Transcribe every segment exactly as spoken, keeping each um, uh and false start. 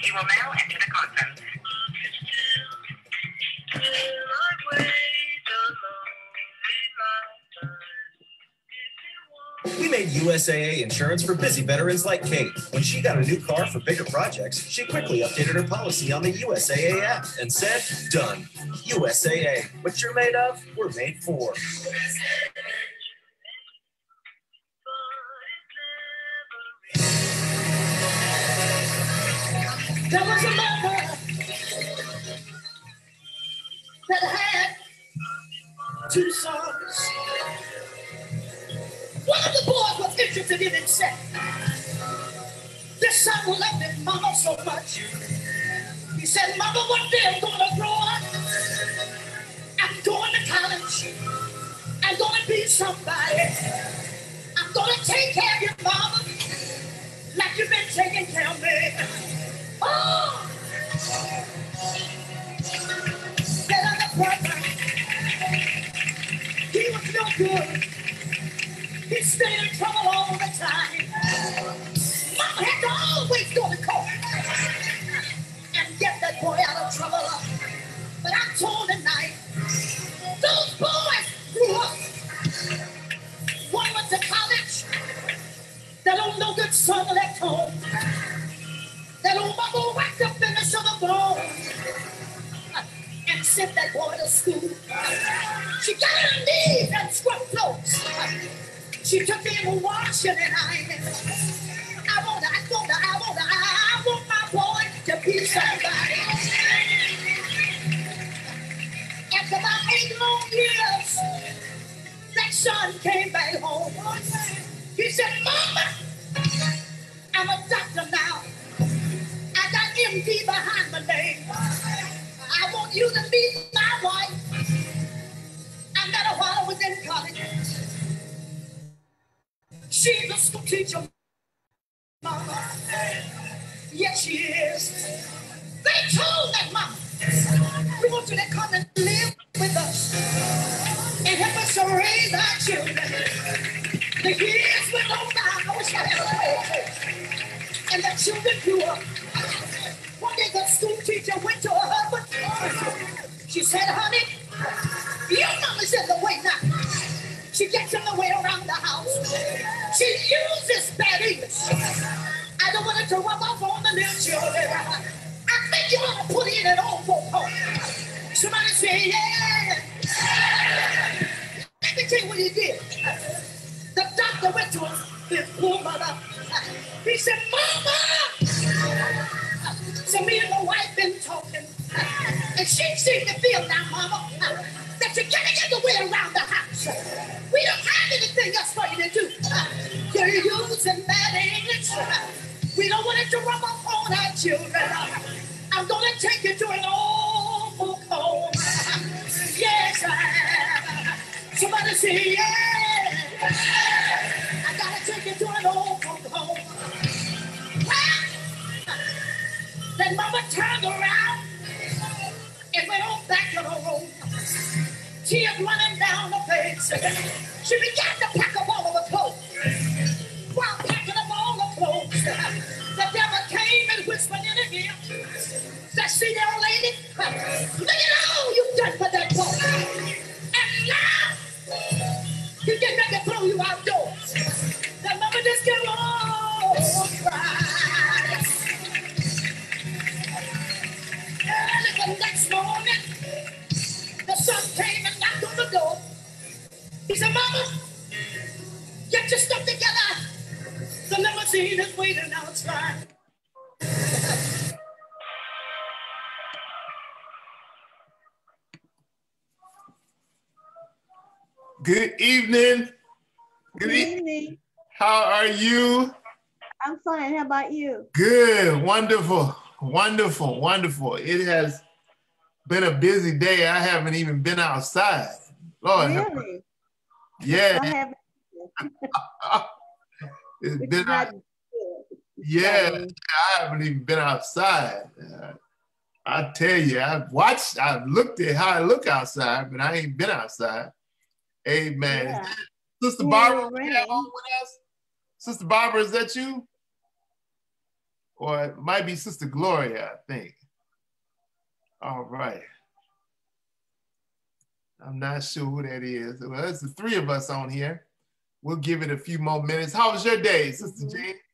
You will now enter the conference. We made U S A A insurance for busy veterans like Kate. When she got a new car for bigger projects, she quickly updated her policy on the U S A A app and said, done. U S A A. What you're made of, we're made for. There was a mother that had two sons. One of the boys was interested in himself. This son loved his mama so much. He said, Mama, one day I'm going to grow up. I'm going to college. I'm going to be somebody. I'm going to take care of your mama like you've been taking care of me. Oh! That other brother, he was no good. He stayed in trouble all the time. Mama had to always go to court and get that boy out of trouble. But I'm told tonight, those boys grew up. One went to college. That old no good son left home. That old mama whacked up in the sugar bowl and sent that boy to school. She got on her knees and scrubbed clothes. She took him washing and ironing. I want, I want, I want, I want my boy to be somebody. After about eight long years, that son came back home. He said, Mama, I'm a doctor now. I got M D behind my name. I want you to be my wife. I met her while I was in college. She's a school teacher, Mama. Yes, she is. They told that Mama, we want you to come and live with us and help us to raise our children. The years went on by, I wish I had a place. And the children grew up. One day the school teacher went to her husband. She said, honey, your mama's in the way now. She gets in the way around the house. She uses bad English. I don't want it to rub off on the little children. I think you ought to put in an old folk home. Somebody say, yeah. Let me tell you what he did. The doctor went to his poor mother. He said, Mama! So me and my wife been talking. And she seemed to feel now, Mama, that you gotta get the way around the house. We don't have anything else for you to do. You're using bad English. We don't want it to rub off on our children. I'm gonna take you to an old folk home. Yes, I somebody say yeah. I gotta take you to an old folk home. Well, then Mama turned around and went on back to her room. Tears running down her face. She began to pack up all of her clothes. While packing up all her clothes, the devil came and whispered in her ear. Said, see there, lady? Look at all you've done for that boy. And now, you get ready to throw you outdoors. That mama just get on cry. Early the next morning, the son came and knocked on the door. He said, Mama, get your stuff together. The limousine is waiting outside. Good evening. Good, Good evening. evening. How are you? I'm fine. How about you? Good. Wonderful. Wonderful. Wonderful. It has been a busy day. I haven't even been outside. Lord. Really? Yeah. I haven't. It's been out, yeah, I haven't even been outside. Uh, I tell you, I've watched, I've looked at how I look outside, but I ain't been outside. Amen. Yeah. Sister Yeah, Barbara, right. you on with us? Sister Barbara, is that you? or it might be Sister Gloria, I think. All right. I'm not sure who that is. Well, it's the three of us on here. We'll give it a few more minutes. How was your day, Sister Mm-hmm. Jean?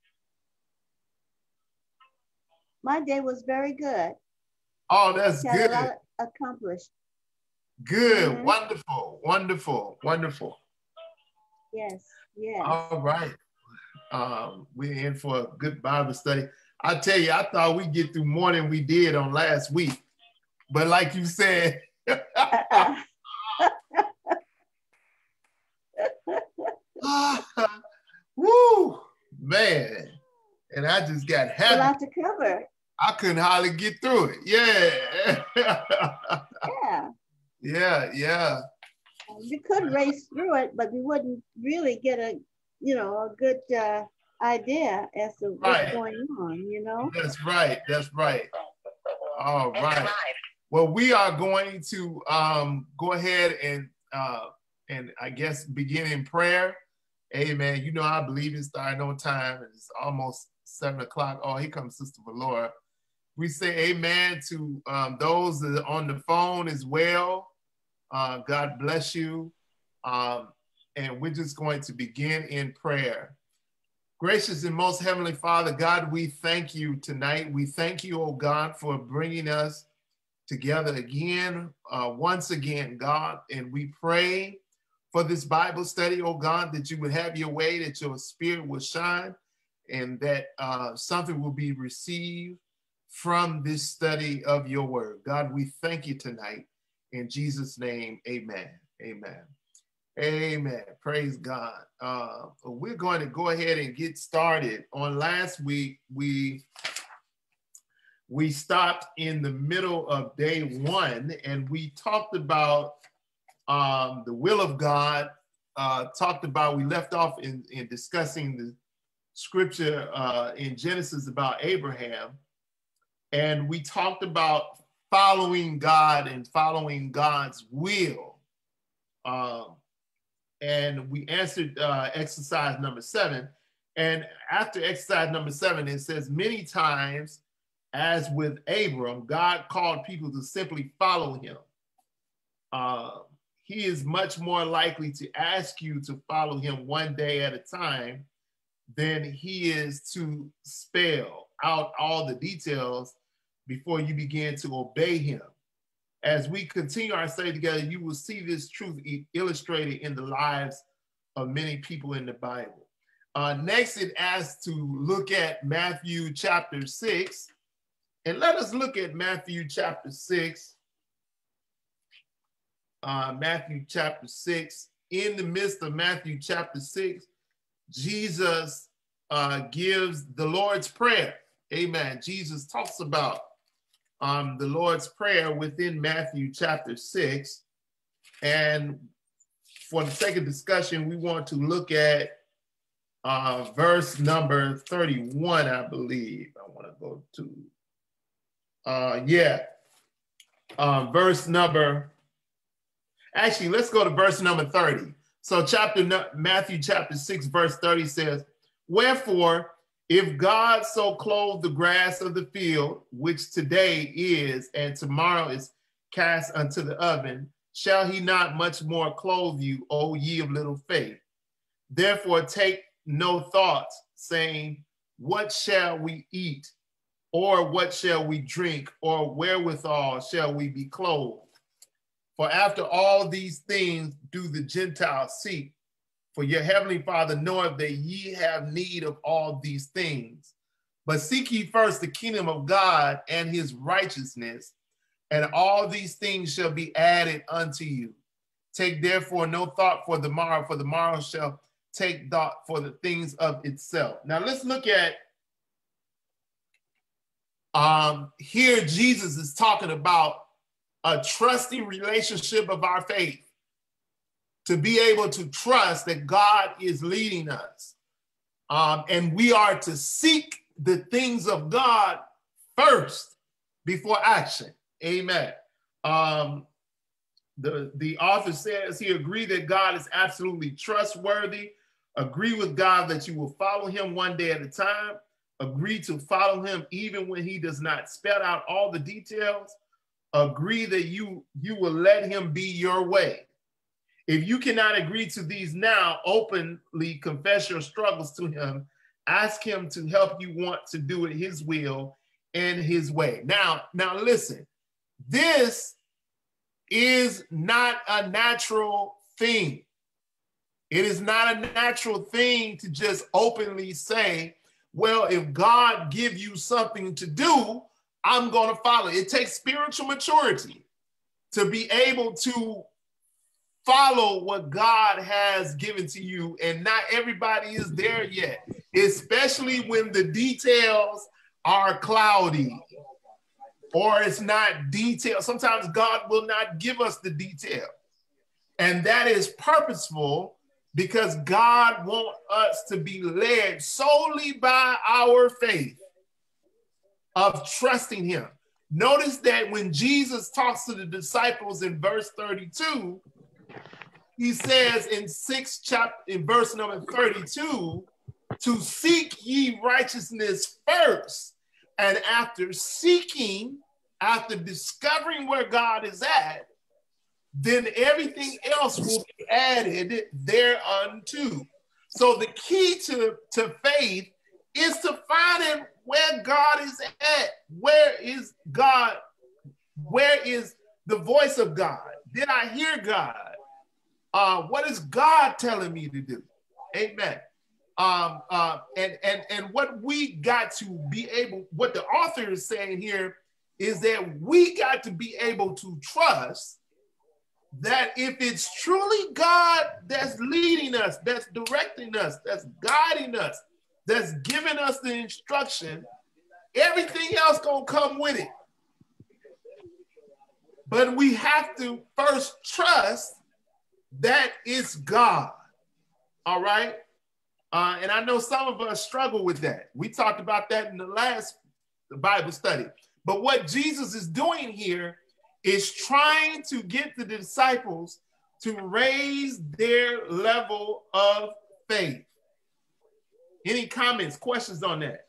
My day was very good. Oh, that's Had good. a lot accomplished. Good. Mm-hmm. Wonderful. Wonderful. Wonderful. Yes, yes. All right. Um, we're in for a good Bible study. I tell you, I thought we'd get through more than we did on last week. But like you said, Uh-uh. woo, man. And I just got A happy. lot to cover. I couldn't hardly get through it. Yeah. Yeah. Yeah, yeah. We could race through it, but we wouldn't really get a, you know, a good uh, idea as to what's Right. going on, you know? That's right. That's right. All right. Well, we are going to um, go ahead and uh, and I guess begin in prayer. Amen. You know, I believe in starting on time. It's almost seven o'clock. Oh, here comes Sister Valora. We say amen to um, those that are on the phone as well. Uh, God bless you. Um, and we're just going to begin in prayer. Gracious and most heavenly Father, God, we thank you tonight. We thank you, oh God, for bringing us together again, uh, once again, God. And we pray for this Bible study, oh God, that you would have your way, that your spirit will shine, and that uh, something will be received from this study of your word. God, we thank you tonight. In Jesus' name, amen. Amen. Amen. Praise God. Uh, we're going to go ahead and get started. On last week, we we stopped in the middle of day one, and we talked about um, the will of God. Uh, talked about, we left off in, in discussing the scripture uh, in Genesis about Abraham, and we talked about following God and following God's will. Um, and we answered uh, exercise number seven. And after exercise number seven, it says, many times, as with Abram, God called people to simply follow him. Uh, he is much more likely to ask you to follow him one day at a time than he is to spell out all the details before you begin to obey him. As we continue our study together, you will see this truth illustrated in the lives of many people in the Bible. Uh, next, it asks to look at Matthew chapter six. And let us look at Matthew chapter six. Uh, Matthew chapter six. In the midst of Matthew chapter six, Jesus uh, gives the Lord's Prayer. Amen. Jesus talks about Um, the Lord's Prayer within Matthew chapter six. And for the sake of discussion, we want to look at uh, verse number thirty-one, I believe. I want to go to, uh, yeah, uh, verse number, actually, let's go to verse number thirty. So chapter Matthew chapter six, verse thirty says, wherefore, if God so clothe the grass of the field, which today is and tomorrow is cast unto the oven, shall he not much more clothe you, O ye of little faith? Therefore take no thought, saying, what shall we eat? Or what shall we drink? Or wherewithal shall we be clothed? For after all these things do the Gentiles seek. For your heavenly Father knoweth that ye have need of all these things. But seek ye first the kingdom of God and his righteousness, and all these things shall be added unto you. Take therefore no thought for the morrow, for the morrow shall take thought for the things of itself. Now let's look at, um, here Jesus is talking about a trusting relationship of our faith. To be able to trust that God is leading us. Um, and we are to seek the things of God first before action. Amen. Um, the, the author says he agreed that God is absolutely trustworthy. Agree with God that you will follow him one day at a time. agree to follow him even when he does not spell out all the details, agree that you, you will let him be your way. If you cannot agree to these now, openly confess your struggles to him. Ask him to help you want to do it his will and his way. Now, now listen, this is not a natural thing. It is not a natural thing to just openly say, well, if God give you something to do, I'm going to follow. It takes spiritual maturity to be able to follow what God has given to you. And not everybody is there yet, especially when the details are cloudy or it's not detailed. Sometimes God will not give us the detail. And that is purposeful because God wants us to be led solely by our faith of trusting him. Notice that when Jesus talks to the disciples in verse thirty-two, he says in sixth chapter, in verse number thirty-two, to seek ye righteousness first. And after seeking, after discovering where God is at, then everything else will be added thereunto. So the key to, to faith is to find where God is at. Where is God? Where is the voice of God? Did I hear God? Uh, what is God telling me to do? Amen. Um, uh, and, and, and what we got to be able, what the author is saying here is that we got to be able to trust that if it's truly God that's leading us, that's directing us, that's guiding us, that's giving us the instruction, everything else gonna come with it. But we have to first trust that it's God, all right? Uh, and I know some of us struggle with that. We talked about that in the last Bible study. But what Jesus is doing here is trying to get the disciples to raise their level of faith. Any comments, questions on that?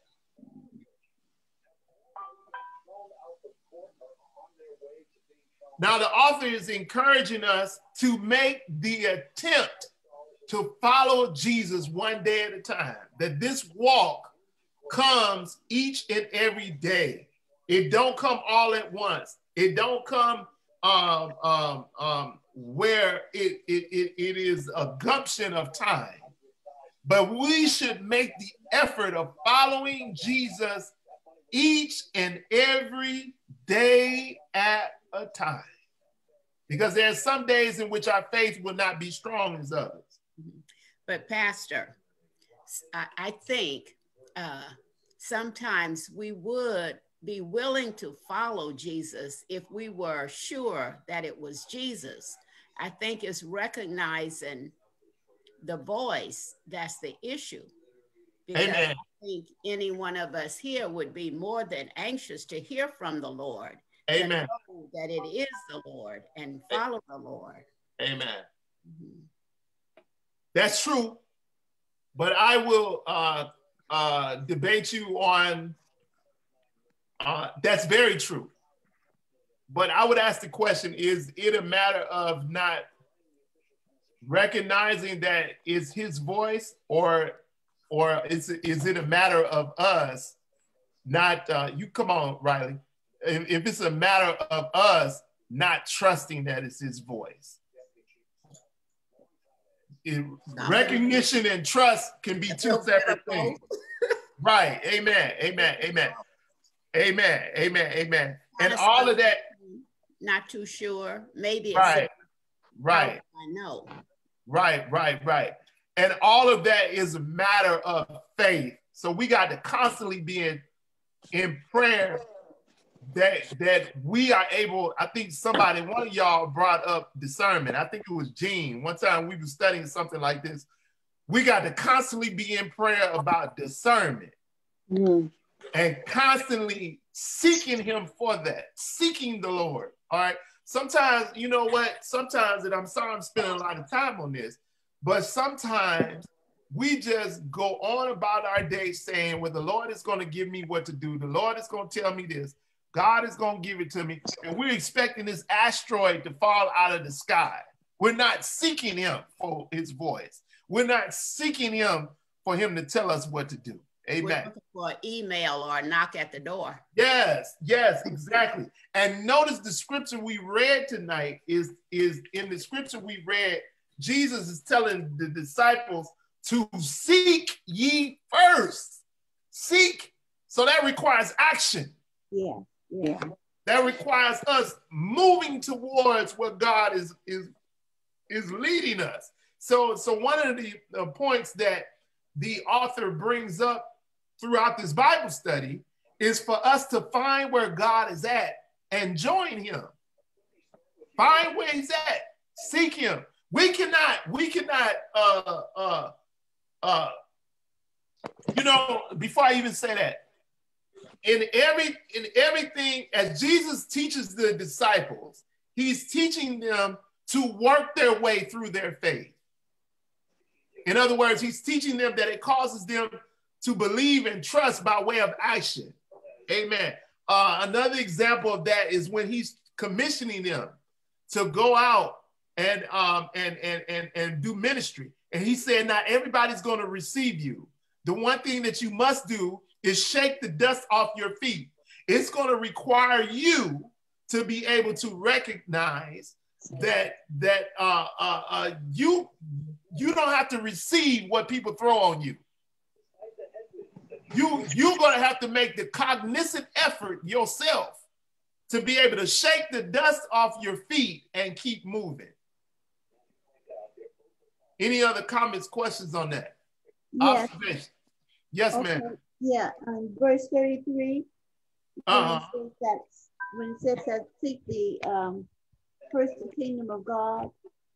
Now, the author is encouraging us to make the attempt to follow Jesus one day at a time, that this walk comes each and every day. It don't come all at once. It don't come um, um, um, where it, it, it, it is a gumption of time. But we should make the effort of following Jesus each and every day at a time. Because there are some days in which our faith will not be strong as others. But Pastor, I, I think uh, sometimes we would be willing to follow Jesus if we were sure that it was Jesus. I think it's recognizing the voice that's the issue. Because Amen. I think any one of us here would be more than anxious to hear from the Lord. Amen. Know that it is the Lord and follow the Lord. Amen. Mm-hmm. That's true. But I will uh, uh, debate you on uh, that's very true. But I would ask the question, is it a matter of not recognizing that it's his voice, or or is it, is it a matter of us not, uh, you come on, Riley, if, if it's a matter of us not trusting that it's his voice? It, recognition and trust can be two separate things. Right, amen, amen, amen, amen, amen, amen. And all of that. Not too sure, maybe it's right, right. I know. Right, right, right. And all of that is a matter of faith. So we got to constantly be in, in prayer that, that we are able, I think somebody, one of y'all brought up discernment. I think it was Gene. One time we were studying something like this. We got to constantly be in prayer about discernment mm. and constantly seeking him for that, seeking the Lord. All right. Sometimes, you know what? Sometimes, and I'm sorry I'm spending a lot of time on this, but sometimes we just go on about our day saying, well, the Lord is going to give me what to do. The Lord is going to tell me this. God is going to give it to me. And we're expecting this asteroid to fall out of the sky. We're not seeking him for his voice. We're not seeking him for him to tell us what to do. Amen. We're looking for an email or a knock at the door. Yes, yes, exactly. And notice the scripture we read tonight is, is in the scripture we read, Jesus is telling the disciples to seek ye first. Seek. So that requires action. Yeah, yeah. That requires us moving towards what God is, is, is leading us. So, so one of the, the points that the author brings up throughout this Bible study is for us to find where God is at and join him. Find where he's at. Seek him. We cannot, we cannot, uh, uh, uh, you know, before I even say that, in every, in everything, as Jesus teaches the disciples, he's teaching them to work their way through their faith. In other words, he's teaching them that it causes them to believe and trust by way of action. Amen. Uh, another example of that is when he's commissioning them to go out and um and and and and do ministry. And he said, not everybody's going to receive you. The one thing that you must do is shake the dust off your feet. It's going to require you to be able to recognize that that uh, uh, uh, you you don't have to receive what people throw on you. You you're going to have to make the cognizant effort yourself to be able to shake the dust off your feet and keep moving. Any other comments, questions on that? Yes, yes, okay. ma'am. Yeah, um, verse thirty-three. Uh-huh. When it says that, when it says that seek the um, first the kingdom of God,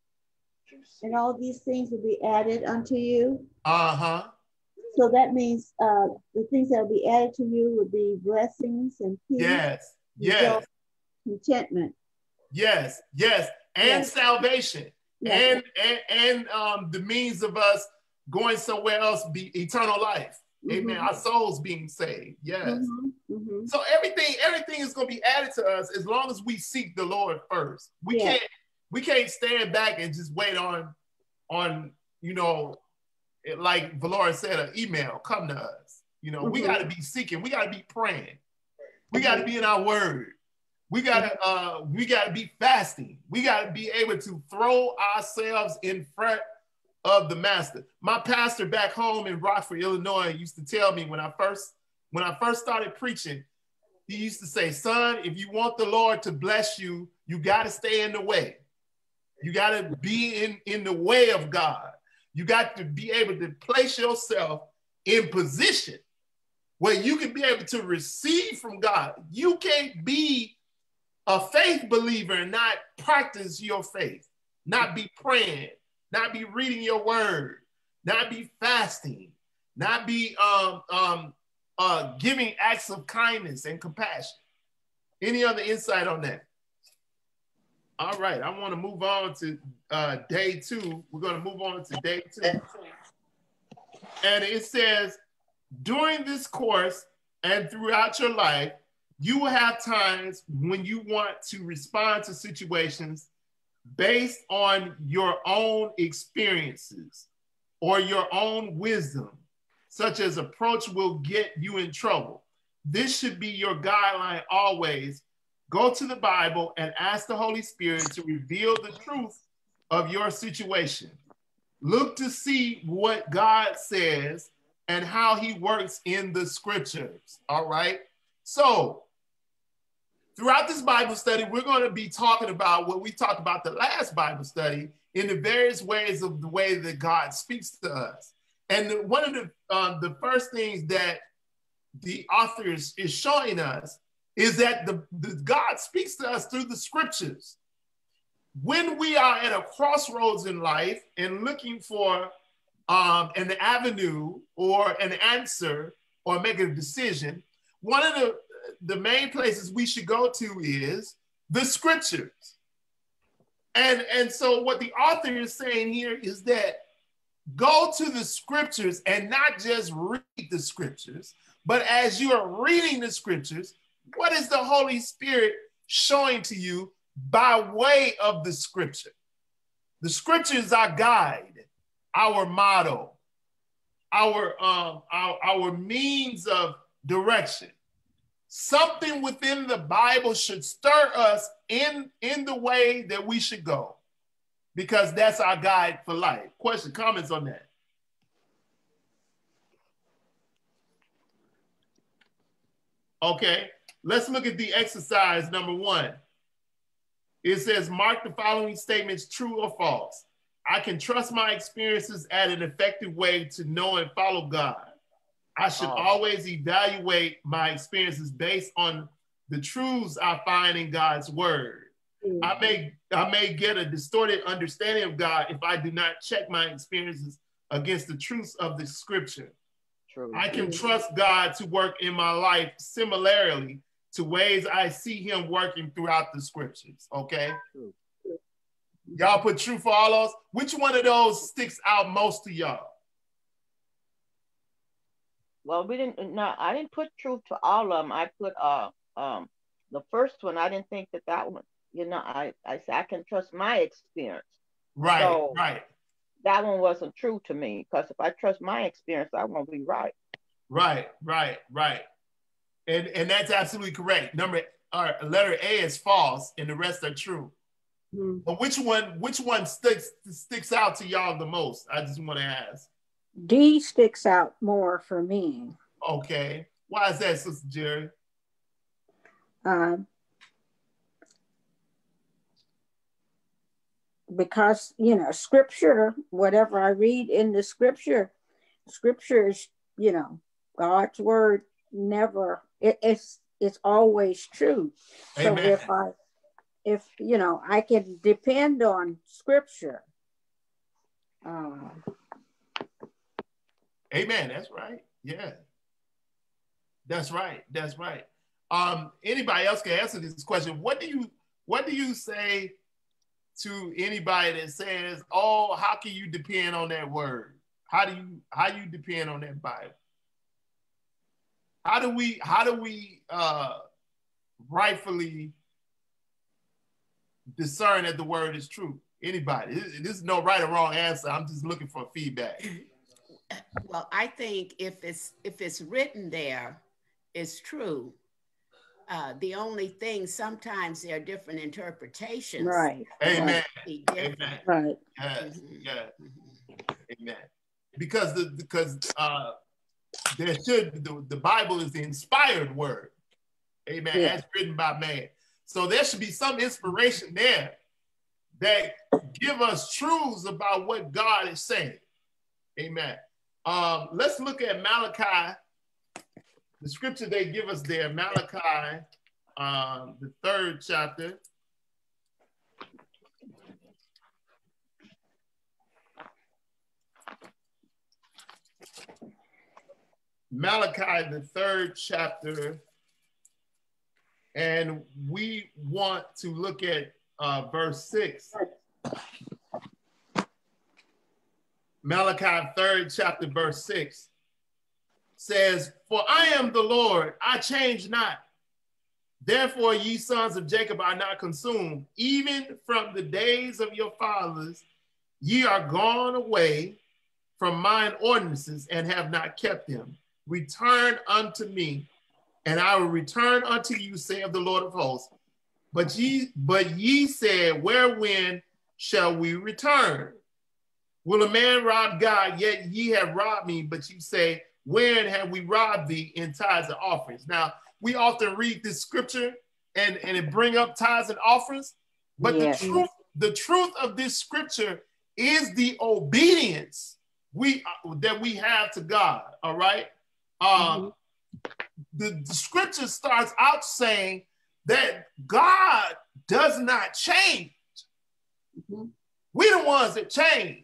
and all these things will be added unto you. Uh-huh. So that means uh, the things that will be added to you would be blessings and peace. Yes, yes. Contentment. Yes, yes. And yes. salvation. Yes. And, and, and um, the means of us going somewhere else, be eternal life. Mm-hmm. Amen. Our souls being saved. Yes. Mm-hmm. Mm-hmm. So everything, everything is going to be added to us as long as we seek the Lord first. We yeah. can't, we can't stand back and just wait on, on, you know, like Valora said, an email come to us. You know, mm-hmm. we got to be seeking. We got to be praying. We got to be in our word. We got to, uh, we got to be fasting. We got to be able to throw ourselves in front of the master. My pastor back home in Rockford, Illinois, used to tell me when I first, when I first started preaching, he used to say, son, if you want the Lord to bless you, you got to stay in the way. You got to be in, in the way of God. You got to be able to place yourself in position where you can be able to receive from God. You can't be a faith believer and not practice your faith, not be praying, not be reading your word, not be fasting, not be um, um, uh, giving acts of kindness and compassion. Any other insight on that? All right, I want to move on to uh, day two. We're going to move on to day two. And it says, during this course and throughout your life, you will have times when you want to respond to situations based on your own experiences or your own wisdom, such as approach will get you in trouble. This should be your guideline always. Go to the Bible and ask the Holy Spirit to reveal the truth of your situation. Look to see what God says and how he works in the scriptures, all right? So, throughout this Bible study, we're going to be talking about what we talked about the last Bible study in the various ways of the way that God speaks to us. And one of the, uh, the first things that the author is, is showing us is that the, the God speaks to us through the scriptures. When we are at a crossroads in life and looking for um, an avenue or an answer or make a decision, one of the, the main places we should go to is the scriptures. And, and so what the author is saying here is that go to the scriptures and not just read the scriptures, but as you are reading the scriptures, what is the Holy Spirit showing to you by way of the scripture? The scripture is our guide, our model, our, um, our, our means of direction. Something within the Bible should stir us in, in the way that we should go, because that's our guide for life. Question, comments on that? Okay, let's look at the exercise number one. It says, mark the following statements true or false. I can trust my experiences as an effective way to know and follow God. I should oh. always evaluate my experiences based on the truths I find in God's word. Mm-hmm. I may, I may get a distorted understanding of God if I do not check my experiences against the truths of the scripture. True. I can trust God to work in my life similarly to ways I see him working throughout the scriptures, okay? True. Y'all put true for all those? Which one of those sticks out most to y'all? Well, we didn't, no, I didn't put truth to all of them. I put uh, um, the first one, I didn't think that that one, you know, I, I said, I can trust my experience. Right, so right. That one wasn't true to me, because if I trust my experience, I won't be right. Right, right, right. And, and that's absolutely correct. Number, or letter A is false and the rest are true. Mm-hmm. But which one, which one sticks, sticks out to y'all the most? I just want to ask. D sticks out more for me. Okay. Why is that, Sister Jerry? Um, because, you know, scripture, whatever I read in the scripture, scripture is, you know, God's word never, it, it's, it's always true. Amen. So if I, if, you know, I can depend on scripture. Uh, Amen. That's right. Yeah. That's right. That's right. Um, anybody else can answer this question. What do you what do you say to anybody that says, "Oh, how can you depend on that word? How do you how you depend on that Bible? How do we how do we uh, rightfully discern that the word is true?" Anybody? This, this is no right or wrong answer. I'm just looking for feedback. Well, I think if it's if it's written there, it's true. Uh, the only thing, sometimes there are different interpretations. Right. Amen. Amen. Right. Yes. Mm-hmm. Yes. Mm-hmm. Amen. Because the because uh, there should the, the Bible is the inspired word. Amen. Yeah. As written by man. So there should be some inspiration there that give us truths about what God is saying. Amen. Um, let's look at Malachi, the scripture they give us there, Malachi, um, the third chapter. Malachi, the third chapter, and we want to look at uh, verse six. Malachi third chapter verse six says, "For I am the Lord, I change not. Therefore ye sons of Jacob are not consumed. Even from the days of your fathers ye are gone away from mine ordinances and have not kept them. Return unto me, and I will return unto you, saith the Lord of hosts. But ye, but ye said, wherewhen shall we return? Will a man rob God? Yet ye have robbed me. But you say, wherein have we robbed thee in tithes and offerings?" Now, we often read this scripture and, and it bring up tithes and offerings. But yes. the truth, the truth of this scripture is the obedience we uh, that we have to God. All right. Um, mm-hmm. the, the scripture starts out saying that God does not change. Mm-hmm. We're the ones that change.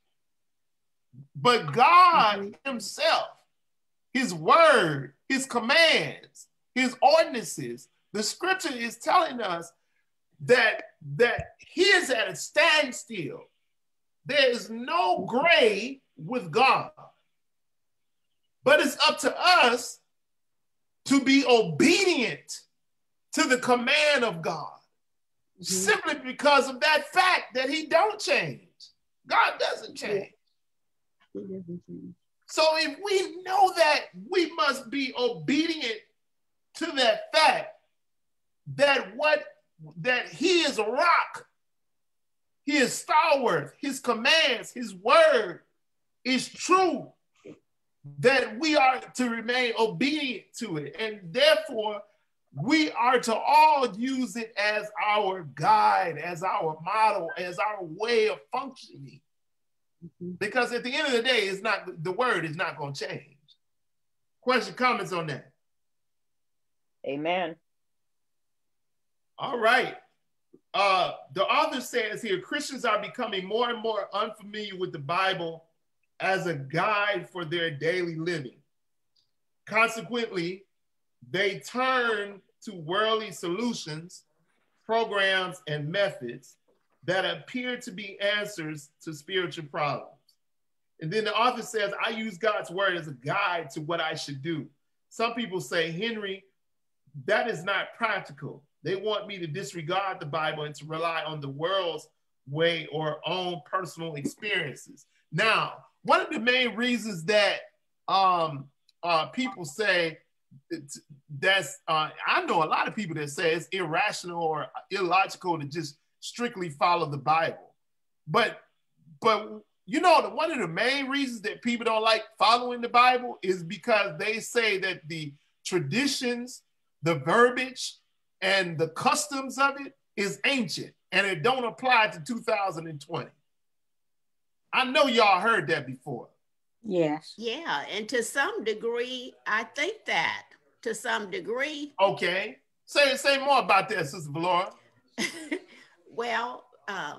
But God mm-hmm. himself, his word, his commands, his ordinances, the scripture is telling us that, that he is at a standstill. There is no gray with God. But it's up to us to be obedient to the command of God. Mm-hmm. Simply because of that fact that he don't change. God doesn't change. He doesn't change. So if we know that, we must be obedient to that fact that what that he is a rock. He is stalwart. His commands, his word is true. That we are to remain obedient to it. And therefore, we are to all use it as our guide, as our model, as our way of functioning. Mm-hmm. Because at the end of the day, it's not, the word is not going to change. Question, comments on that? Amen. All right. Uh, the author says here, Christians are becoming more and more unfamiliar with the Bible as a guide for their daily living. Consequently, they turn to worldly solutions, programs, and methods that appear to be answers to spiritual problems. And then the author says, I use God's word as a guide to what I should do. Some people say, Henry, that is not practical. They want me to disregard the Bible and to rely on the world's way or own personal experiences. Now, one of the main reasons that um, uh, people say that's, uh, I know a lot of people that say it's irrational or illogical to just strictly follow the Bible. But, but you know, the, one of the main reasons that people don't like following the Bible is because they say that the traditions, the verbiage, and the customs of it is ancient and it don't apply to two thousand twenty. I know y'all heard that before. Yes. Yeah, and to some degree, I think that to some degree. Okay. Say, say more about that, Sister Valora. Well, uh,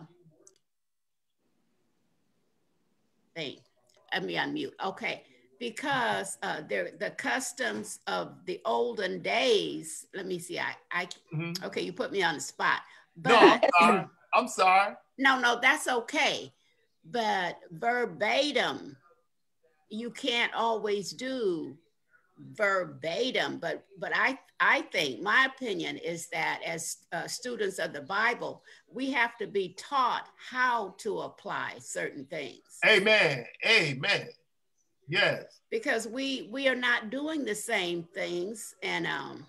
hey, let me unmute. Okay. Because uh, the customs of the olden days, let me see, I, I mm-hmm. okay, you put me on the spot. But, no, I'm sorry. I'm sorry. No, no, that's okay. But verbatim, you can't always do verbatim. But but I, I think, my opinion is that as uh, students of the Bible, we have to be taught how to apply certain things. Amen. Amen. Yes. Because we we are not doing the same things, and um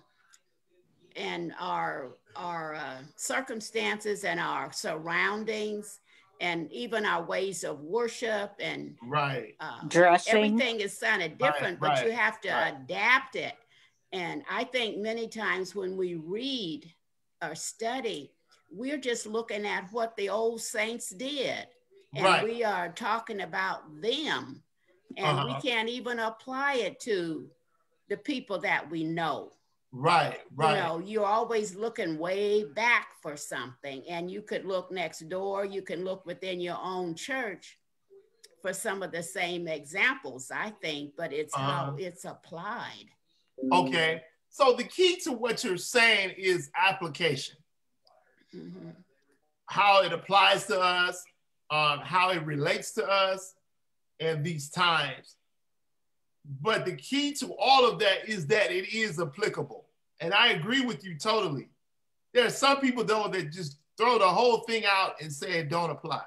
and our our uh, circumstances and our surroundings and even our ways of worship and right uh, dressing, everything is kind of different, right, but right, you have to right. adapt it. And I think many times when we read or study, we're just looking at what the old saints did, and right. we are talking about them. And uh-huh. we can't even apply it to the people that we know. Right, right. You know, you're always looking way back for something, and you could look next door, you can look within your own church for some of the same examples, I think, but it's uh-huh. how it's applied. Okay, so the key to what you're saying is application. Mm-hmm. How it applies to us, um, how it relates to us, and these times. But the key to all of that is that it is applicable. And I agree with you totally. There are some people, though, that just throw the whole thing out and say it don't apply.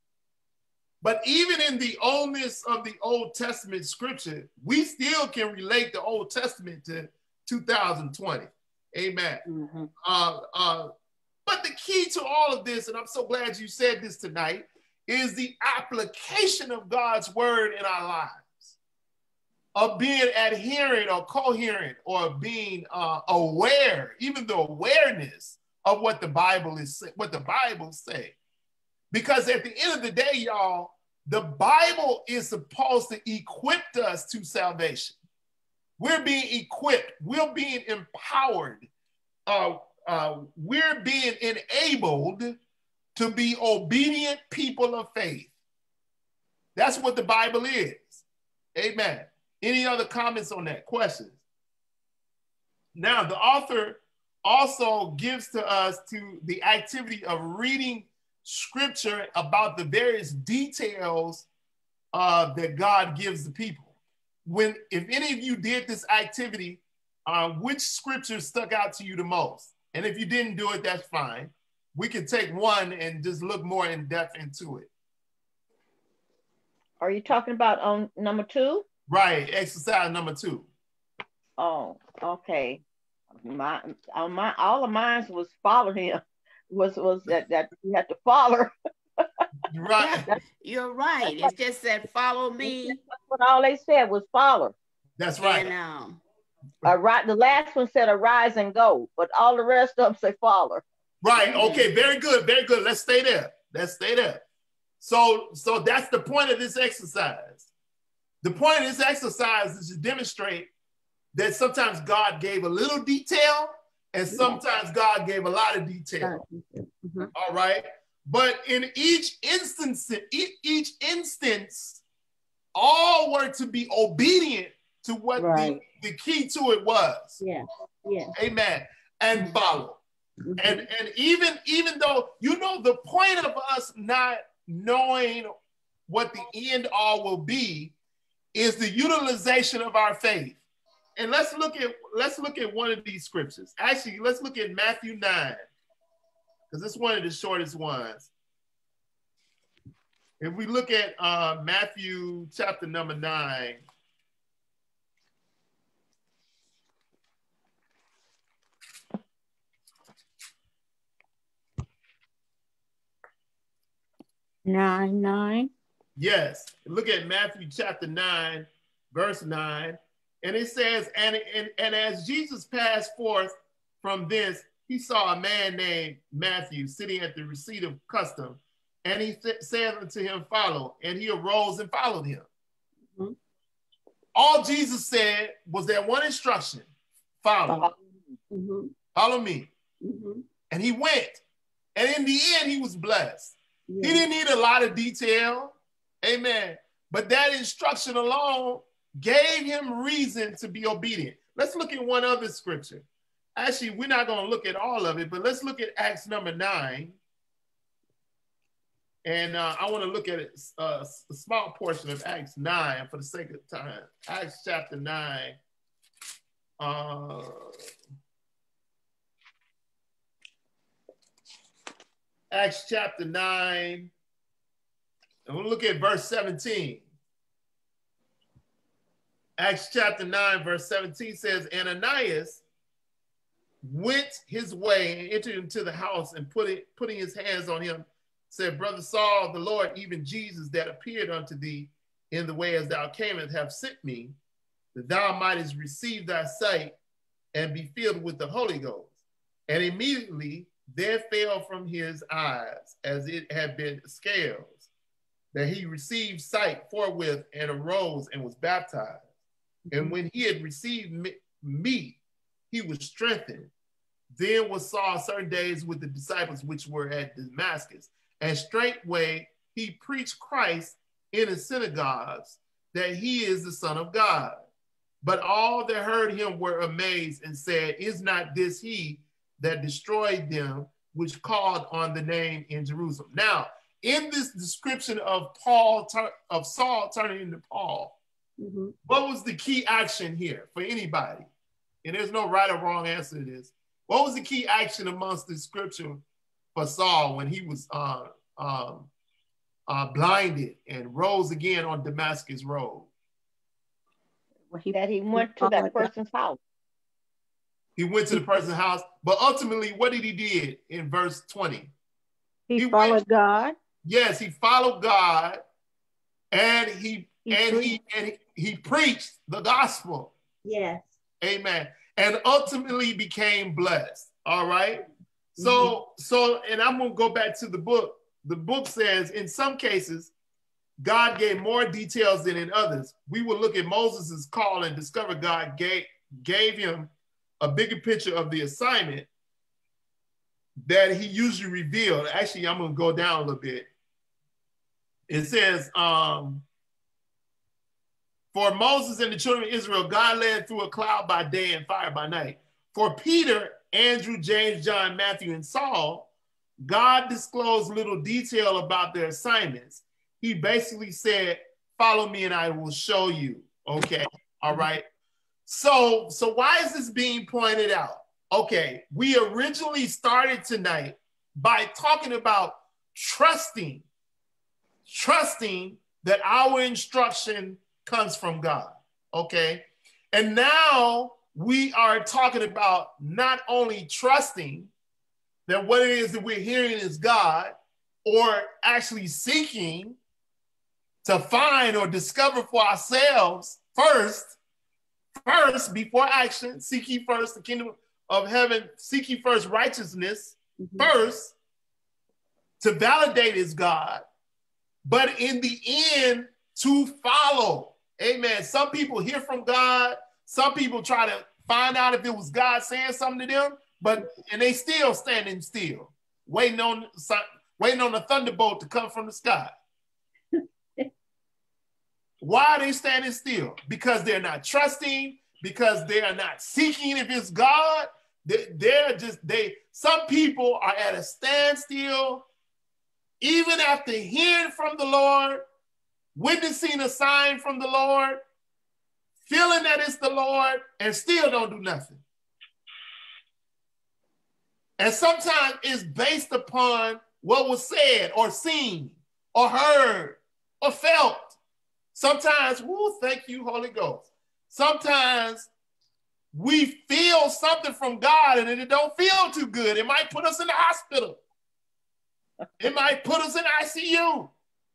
But even in the oldness of the Old Testament scripture, we still can relate the Old Testament to two thousand twenty. Amen. Mm-hmm. Uh, uh, but the key to all of this, and I'm so glad you said this tonight, is the application of God's word in our lives, of being adherent or coherent or being uh, aware, even the awareness of what the Bible is, what the Bible say. Because at the end of the day, y'all, the Bible is supposed to equip us to salvation. We're being equipped. We're being empowered. Uh, uh, we're being enabled to be obedient people of faith. That's what the Bible is. Amen. Any other comments on that? Questions? Now, the author also gives to us to the activity of reading scripture about the various details uh, that God gives the people. When, if any of you did this activity, uh, which scripture stuck out to you the most? And if you didn't do it, that's fine. We can take one and just look more in depth into it. Are you talking about on number two? Right, exercise number two. Oh, okay. My, uh, my, all of mine was follow him. Was was that that you had to follow. Right. Yeah, you're right. It's just that follow me. That's what all they said was follow. That's right. And, um, Uh, right. The last one said arise and go, but all the rest of them say follow. Right. Okay. Very good. Very good. Let's stay there. Let's stay there. So, so that's the point of this exercise. The point of this exercise is to demonstrate that sometimes God gave a little detail and sometimes God gave a lot of detail. Mm-hmm. All right. But in each instance, each instance, all were to be obedient to what right. the, the key to it was. Yeah. Yeah. Amen. And follow. Mm-hmm. And and even even though, you know, the point of us not knowing what the end all will be is the utilization of our faith. And let's look at let's look at one of these scriptures. Actually, let's look at Matthew nine, because it's one of the shortest ones. If we look at uh, Matthew chapter number nine, Nine, nine. Yes. Look at Matthew chapter nine, verse nine. And it says, and, and, and as Jesus passed forth from this, he saw a man named Matthew sitting at the receipt of custom. And he th- said unto him, follow. And he arose and followed him. Mm-hmm. All Jesus said was that one instruction, follow. Mm-hmm. Follow me. Mm-hmm. And he went. And in the end, he was blessed. Yeah. He didn't need a lot of detail. Amen. But that instruction alone gave him reason to be obedient. Let's look at one other scripture. Actually, we're not going to look at all of it, but let's look at Acts number nine. And uh, I want to look at it, uh, a small portion of Acts nine for the sake of time. Acts chapter nine. Uh, Acts chapter nine. And we'll look at verse seventeen. Acts chapter nine, verse seventeen says, and Ananias went his way and entered into the house and put it, putting his hands on him, said, Brother Saul, the Lord, even Jesus that appeared unto thee in the way as thou camest, have sent me, that thou mightest receive thy sight and be filled with the Holy Ghost. And immediately there fell from his eyes as it had been scales, that he received sight forthwith and arose and was baptized. And when he had received meat, he was strengthened. Then was Saul certain days with the disciples which were at Damascus. And straightway he preached Christ in the synagogues, that he is the Son of God. But all that heard him were amazed and said, is not this he that destroyed them which called on the name in Jerusalem? Now, in this description of Paul, of Saul turning into Paul, mm-hmm. what was the key action here for anybody? And there's no right or wrong answer to this. What was the key action amongst the scripture for Saul when he was uh, um, uh, blinded and rose again on Damascus Road? Well, he, that he went to that person's house. He went to the person's house, but ultimately, what did he did in verse twenty? He, he followed went, God. Yes, he followed God, and he, he and preached. he and he, he preached the gospel. Yes. Amen. And ultimately became blessed. All right. So, mm-hmm. so, and I'm going to go back to the book. The book says in some cases, God gave more details than in others. We will look at Moses' call and discover God gave, gave him a bigger picture of the assignment that he usually revealed. Actually, I'm going to go down a little bit. It says, um, for Moses and the children of Israel, God led through a cloud by day and fire by night. For Peter, Andrew, James, John, Matthew, and Saul, God disclosed little detail about their assignments. He basically said, follow me and I will show you. Okay, all right. So, so why is this being pointed out? Okay, we originally started tonight by talking about trusting, trusting that our instruction comes from God, okay? And now we are talking about not only trusting that what it is that we're hearing is God, or actually seeking to find or discover for ourselves first, first, before action, seek ye first the kingdom of heaven, seek ye first righteousness, mm-hmm. first, to validate is God, but in the end, to follow. Amen. Some people hear from God. Some people try to find out if it was God saying something to them, but and they still standing still, waiting on waiting on the thunderbolt to come from the sky. Why are they standing still? Because they're not trusting, because they are not seeking if it's God. They, they're just, they, some people are at a standstill, even after hearing from the Lord, witnessing a sign from the Lord, feeling that it's the Lord, and still don't do nothing. And sometimes it's based upon what was said or seen or heard or felt. Sometimes, woo, thank you, Holy Ghost. Sometimes we feel something from God and it don't feel too good. It might put us in the hospital. It might put us in I C U.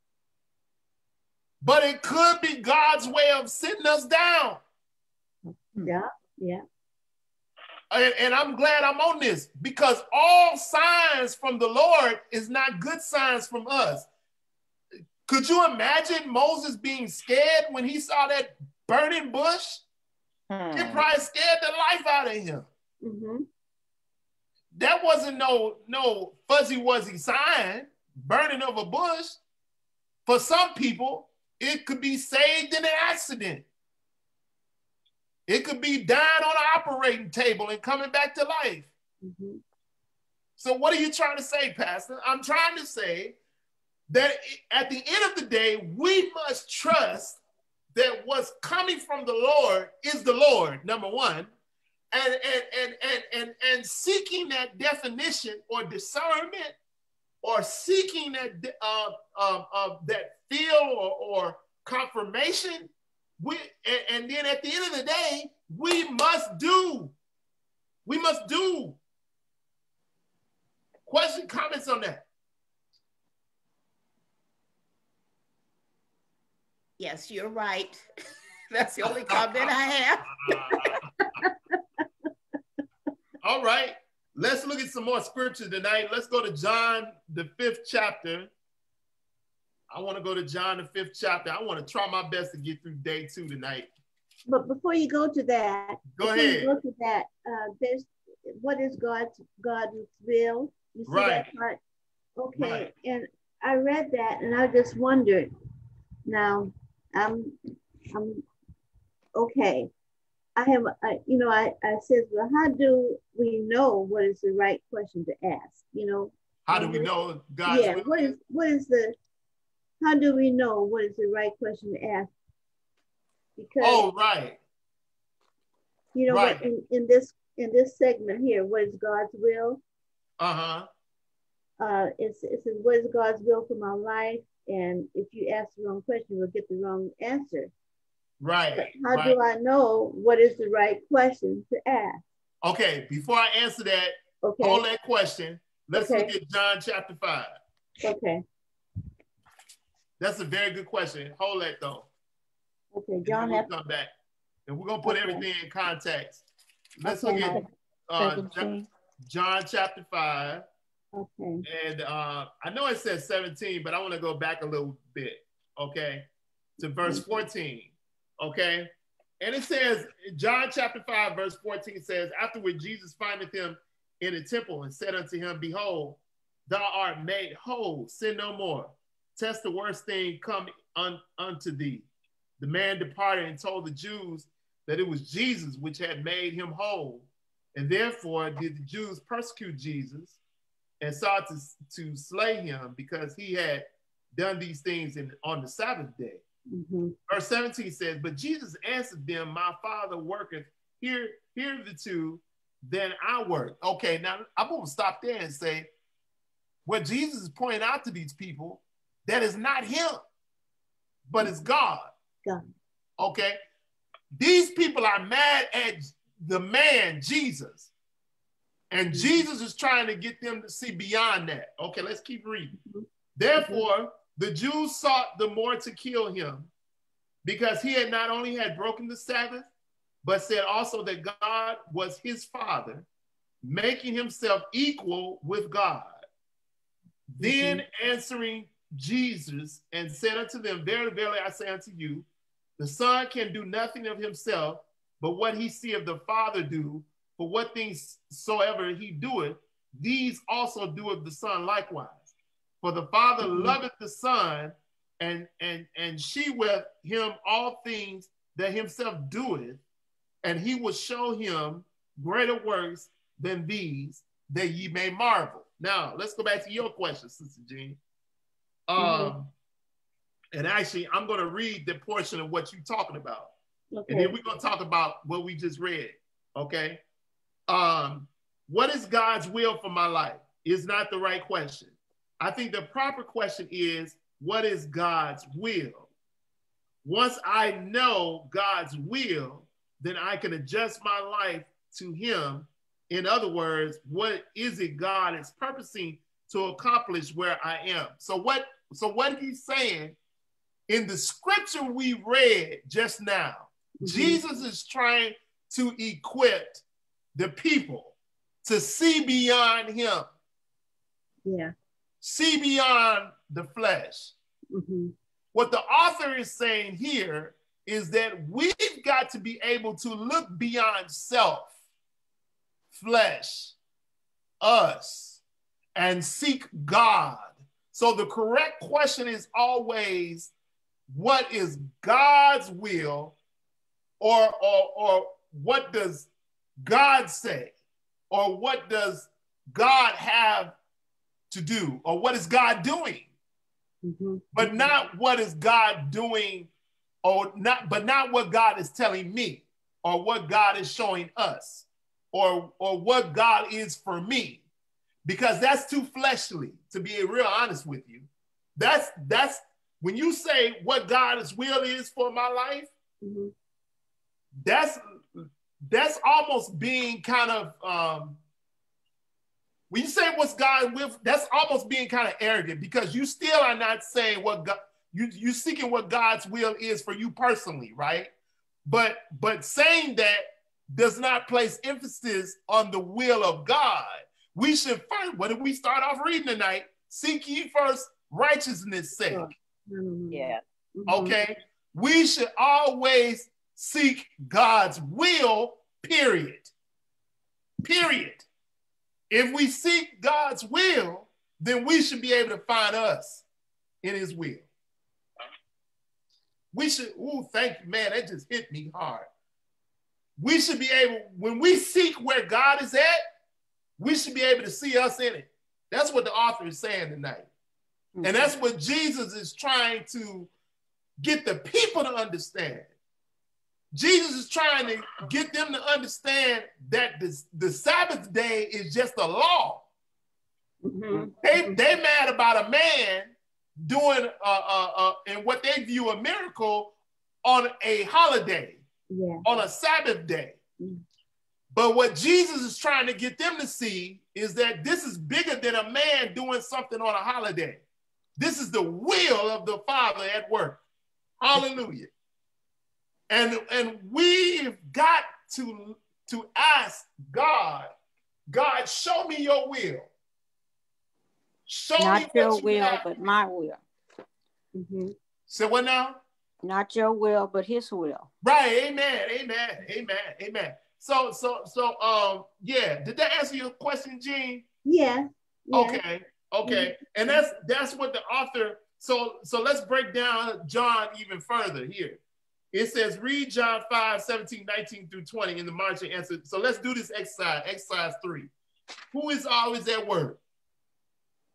But it could be God's way of sitting us down. Yeah, yeah. And, and I'm glad I'm on this, because all signs from the Lord is not good signs from us. Could you imagine Moses being scared when he saw that burning bush? Hmm. It probably scared the life out of him. Mm-hmm. That wasn't no, no fuzzy-wuzzy sign, burning of a bush. For some people, it could be saved in an accident. It could be dying on an operating table and coming back to life. Mm-hmm. So what are you trying to say, Pastor? I'm trying to say that at the end of the day, we must trust that what's coming from the Lord is the Lord, number one, and, and, and, and, and, and seeking that definition or discernment, or seeking that, uh, uh, uh, that feel or, or confirmation. We, and, and then at the end of the day, we must do. We must do. Question, comments on that? Yes, you're right. That's the only comment I have. All right. Let's look at some more scripture tonight. Let's go to John, the fifth chapter. I want to go to John, the fifth chapter. I want to try my best to get through day two tonight. But before you go to that, go ahead. Look at that. Uh, there's what is God's God's will? You see right. that part? Okay. Right. And I read that, and I just wondered. Now, I'm, I'm okay. I have, I, you know, I, I said, well, how do we know what is the right question to ask? You know, how do we know God's yeah, will? what is, what is the, how do we know what is the right question to ask? Because, oh, right. You know, right. what in, in this, in this segment here, what is God's will? Uh-huh. Uh, it's, it says, what is God's will for my life? And if you ask the wrong question, you'll get the wrong answer. Right. But how right. do I know what is the right question to ask? Okay, before I answer that, okay. hold that question. Let's okay. look at John chapter five. Okay. That's a very good question. Hold that though. Okay, John. We'll come back. And we're gonna put okay. everything in context. Let's okay. look at uh, John, John chapter five. Okay. And uh, I know it says seventeen, but I want to go back a little bit, okay, to verse fourteen, okay? And it says, John chapter five, verse fourteen says, afterward Jesus findeth him in the temple and said unto him, behold, thou art made whole, sin no more. Test the worst thing come un unto thee. The man departed and told the Jews that it was Jesus which had made him whole. And therefore did the Jews persecute Jesus. and sought to, to slay him because he had done these things in, on the Sabbath day. Mm-hmm. Verse seventeen says, but Jesus answered them, my Father worketh here, hitherto than I work. Okay, now I'm going to stop there and say, what Jesus is pointing out to these people, that is not him, but it's God. God. Okay? These people are mad at the man, Jesus. And Jesus is trying to get them to see beyond that. Okay, let's keep reading. Mm-hmm. Therefore, the Jews sought the more to kill him because he had not only had broken the Sabbath, but said also that God was his Father, making himself equal with God. Mm-hmm. Then answering Jesus and said unto them, verily, verily, I say unto you, the Son can do nothing of himself, but what he seeth the Father do, for what things soever he doeth, these also doeth the Son likewise. For the Father mm-hmm. loveth the Son, and, and, and sheweth him all things that himself doeth, and he will show him greater works than these, that ye may marvel. Now, let's go back to your question, Sister Jean. Um, mm-hmm. And actually, I'm going to read the portion of what you're talking about. Okay. And then we're going to talk about what we just read, okay? Um, what is God's will for my life is not the right question. I think the proper question is, what is God's will? Once I know God's will, then I can adjust my life to him. In other words, what is it God is purposing to accomplish where I am? So what, so what he's saying in the scripture we read just now, mm-hmm. Jesus is trying to equip the people to see beyond him. Yeah. See beyond the flesh. Mm-hmm. What the author is saying here is that we've got to be able to look beyond self, flesh, us, and seek God. So the correct question is always, what is God's will, or, or, or what does God say, or what does God have to do, or what is God doing? Mm-hmm. But not what is God doing, or not, but not what God is telling me, or what God is showing us, or, or what God is for me, because that's too fleshly, to be real honest with you. That's, that's, when you say what God's will is for my life, mm-hmm. that's, that's almost being kind of, um, when you say what's God will, that's almost being kind of arrogant, because you still are not saying what God, you, you're seeking what God's will is for you personally, right? But, but saying that does not place emphasis on the will of God. We should first, what did we start off reading tonight? Seek ye first righteousness' sake. Mm-hmm. Yeah. Okay? We should always seek God's will, period. Period. If we seek God's will, then we should be able to find us in his will. We should, ooh, thank you, man, that just hit me hard. We should be able, when we seek where God is at, we should be able to see us in it. That's what the author is saying tonight. Mm-hmm. And that's what Jesus is trying to get the people to understand. Jesus is trying to get them to understand that this, the Sabbath day is just a law. Mm-hmm. They, they mad about a man doing uh, uh, uh, and what they view a miracle on a holiday, yeah. on a Sabbath day. Mm-hmm. But what Jesus is trying to get them to see is that this is bigger than a man doing something on a holiday. This is the will of the Father at work. Hallelujah. And, and we've got to, to ask God, God, show me your will. Show Not me your what you will, have. but my will. Mm-hmm. Say what now? Not your will, but his will. Right, amen, amen, amen, amen. So, so, so, um, yeah, did that answer your question, Jean? Yeah. yeah. Okay, okay. And that's, that's what the author, so, so let's break down John even further here. It says, read John five, seventeen, nineteen through twenty in the margin answer. So let's do this exercise, exercise three. Who is always at work?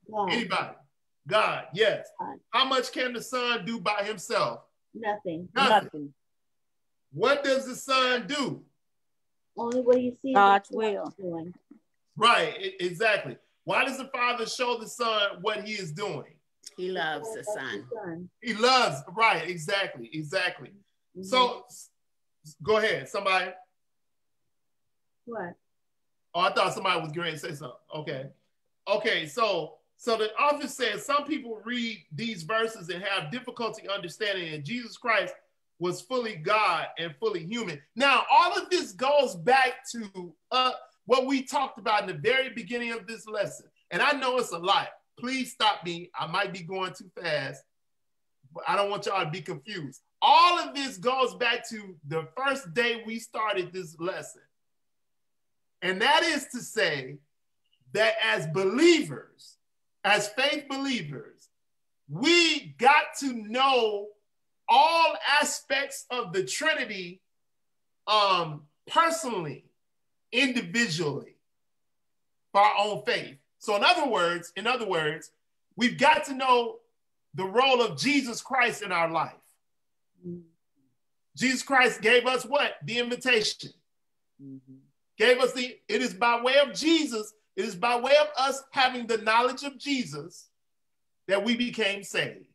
God. Anybody? God, yes. God. How much can the Son do by himself? Nothing. Nothing. Nothing. What does the Son do? Only what you see God's the will. doing. Right, e- exactly. Why does the Father show the Son what he is doing? He loves the Son. Son. He loves, right, exactly, exactly. Mhm. So, s- go ahead, somebody. What? Oh, I thought somebody was going to say something. Okay. Okay, so so the author says some people read these verses and have difficulty understanding that Jesus Christ was fully God and fully human. Now, all of this goes back to uh, what we talked about in the very beginning of this lesson. And I know it's a lot. Please stop me. I might be going too fast, but I don't want y'all to be confused. All of this goes back to the first day we started this lesson. And that is to say that as believers, as faith believers, we got to know all aspects of the Trinity um, personally, individually, for our own faith. So in other words, in other words, we've got to know the role of Jesus Christ in our life. Mm-hmm. Jesus Christ gave us what? The invitation. Mm-hmm. Gave us the, it is by way of Jesus, it is by way of us having the knowledge of Jesus that we became saved.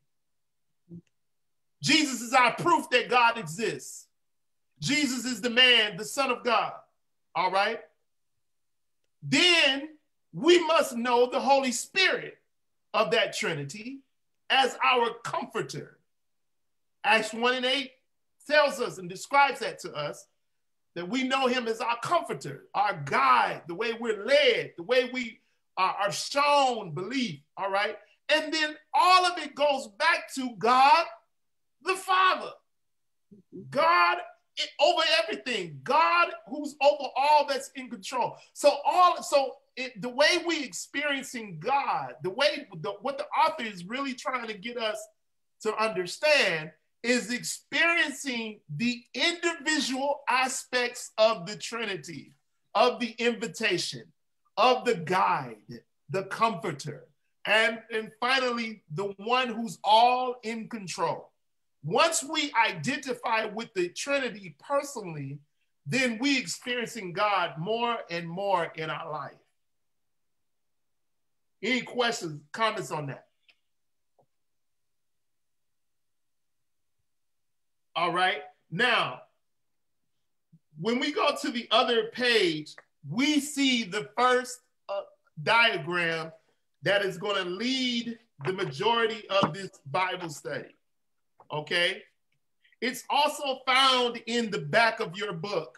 Jesus is our proof that God exists. Jesus is the man, the Son of God. All right? Then we must know the Holy Spirit of that Trinity as our comforter. Acts one and eight tells us and describes that to us, that we know him as our comforter, our guide, the way we're led, the way we are, are shown belief, all right? And then all of it goes back to God, the Father. God over everything. God who's over all that's in control. So all, so it, the way we experiencing God, the way, the, what the author is really trying to get us to understand is experiencing the individual aspects of the Trinity, of the invitation, of the guide, the comforter, and, and finally, the one who's all in control. Once we identify with the Trinity personally, then we experiencing God more and more in our life. Any questions, comments on that? All right. Now, when we go to the other page, we see the first uh, diagram that is going to lead the majority of this Bible study. Okay. It's also found in the back of your book.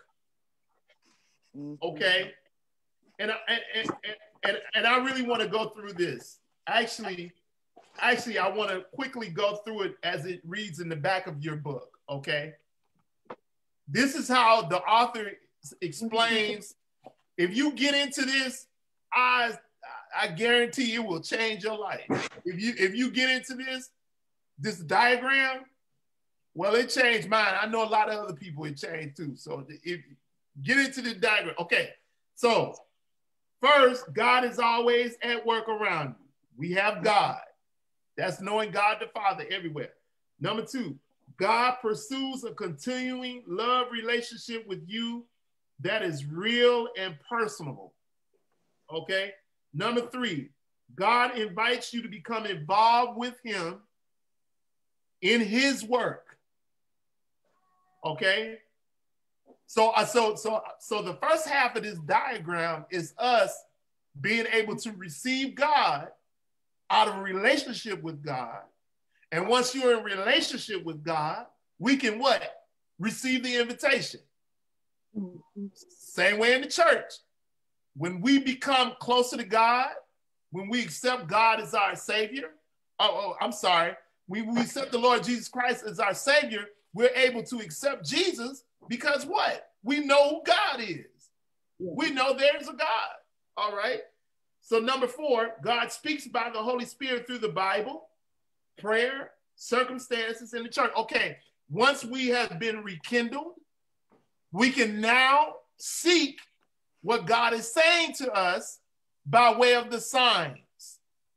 Okay. And, and, and, and, and I really want to go through this. Actually, actually, I want to quickly go through it as it reads in the back of your book. Okay. This is how the author explains. If you get into this, I I guarantee it will change your life. If you if you get into this, this diagram, well, it changed mine. I know a lot of other people it changed too. So if get into the diagram. Okay. So first, God is always at work around you. We have God. That's knowing God the Father everywhere. Number two, God pursues a continuing love relationship with you that is real and personal. Okay. Number three, God invites you to become involved with him in his work. Okay. So, uh, so, so, so the first half of this diagram is us being able to receive God out of a relationship with God. And once you're in relationship with God, we can what? Receive the invitation. Mm-hmm. Same way in the church. When we become closer to God, when we accept God as our Savior, oh, oh I'm sorry, we, we accept the Lord Jesus Christ as our Savior, we're able to accept Jesus because what? We know who God is. Yeah. We know there's a God, all right? So number four, God speaks by the Holy Spirit through the Bible, prayer, circumstances, in the church. Okay, once we have been rekindled, we can now seek what God is saying to us by way of the signs.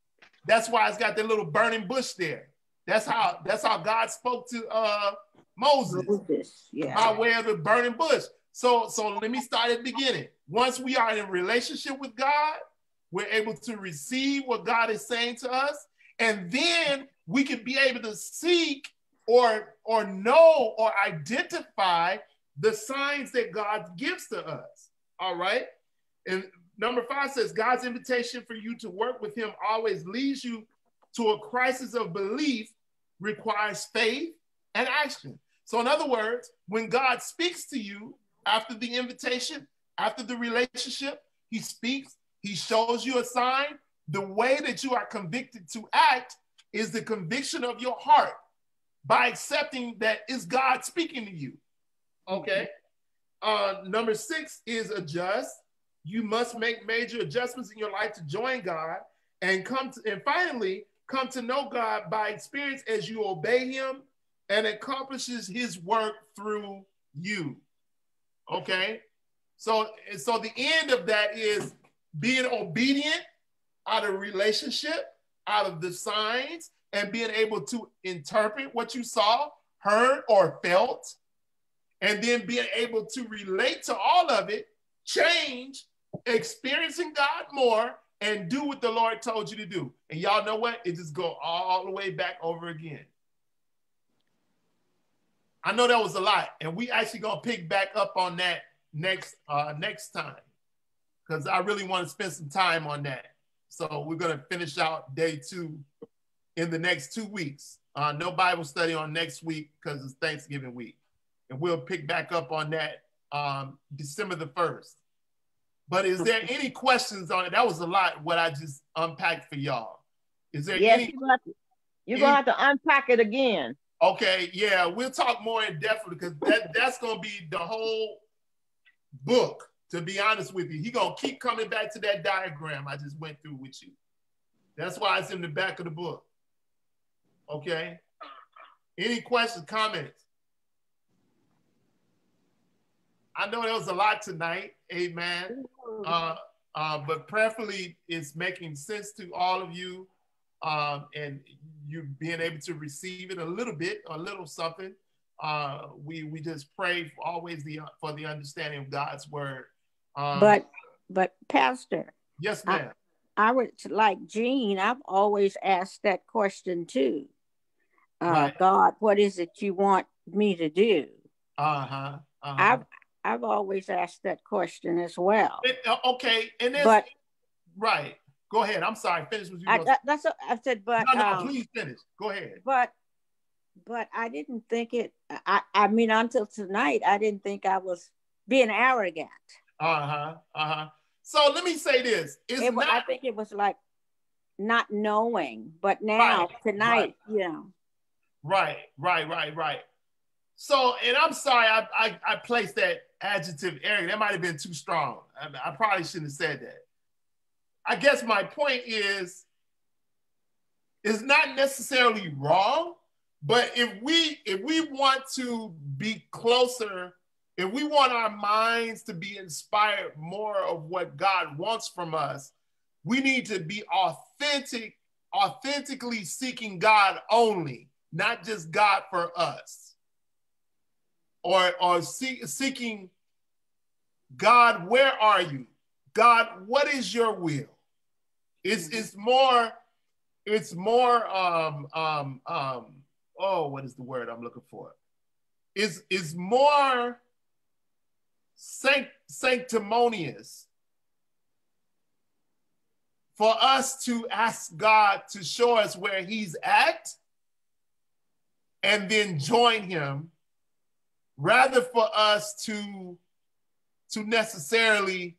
That's why it's got that little burning bush there. That's how that's how God spoke to uh, Moses, Moses yeah. by way of the burning bush. So, so let me start at the beginning. Once we are in a relationship with God, we're able to receive what God is saying to us, and then we can be able to seek or, or know or identify the signs that God gives to us. All right. And number five says, God's invitation for you to work with him always leads you to a crisis of belief, requires faith and action. So in other words, when God speaks to you after the invitation, after the relationship, he speaks, he shows you a sign. The way that you are convicted to act is the conviction of your heart by accepting that it's God speaking to you. Okay. Uh, number six is adjust. You must make major adjustments in your life to join God and come to, and finally come to know God by experience as you obey him and accomplishes his work through you. Okay. So, so the end of that is being obedient out of relationship, out of the signs, and being able to interpret what you saw, heard, or felt, and then being able to relate to all of it, change, experiencing God more, and do what the Lord told you to do. And y'all know what? It just go all the way back over again. I know that was a lot, and we actually gonna pick back up on that next uh, next time, because I really want to spend some time on that. So we're gonna finish out day two in the next two weeks. Uh, no Bible study on next week because it's Thanksgiving week. And we'll pick back up on that um, December the first. But is there any questions on it? That was a lot what I just unpacked for y'all. Is there yes, any? You're, to, you're gonna have to unpack it again. Okay, yeah, we'll talk more in depth because that, that's gonna be the whole book, to be honest with you. He's gonna keep coming back to that diagram I just went through with you. That's why it's in the back of the book. Okay. Any questions, comments? I know there was a lot tonight, amen. Uh, uh, but prayerfully it's making sense to all of you, um, and you being able to receive it a little bit, a little something. Uh, we we just pray for always the for the understanding of God's word. Um, but but Pastor, yes, ma'am. I, I would like Jean. I've always asked that question too. Uh, right. God, what is it you want me to do? Uh huh. Uh-huh. I've I've always asked that question as well. It, uh, okay, and then but right. Go ahead. I'm sorry. Finish what you. I, that, that's what I said. But no, no, um, please finish. Go ahead. But but I didn't think it. I I mean, until tonight, I didn't think I was being arrogant. Uh huh. Uh huh. So let me say this. It's it, not, I think it was like not knowing, but now right, tonight, right. you know. Right, right, right, right. So, and I'm sorry, I I, I placed that adjective arrogant. That might have been too strong. I, I probably shouldn't have said that. I guess my point is, it's not necessarily wrong, but if we if we want to be closer, if we want our minds to be inspired more of what God wants from us, we need to be authentic, authentically seeking God only, not just God for us. Or, or see, seeking God, where are you? God, what is your will? It's, it's more, it's more, um, um, um, oh, what is the word I'm looking for? It's, it's more sanct- sanctimonious for us to ask God to show us where he's at and then join him, rather for us to, to necessarily,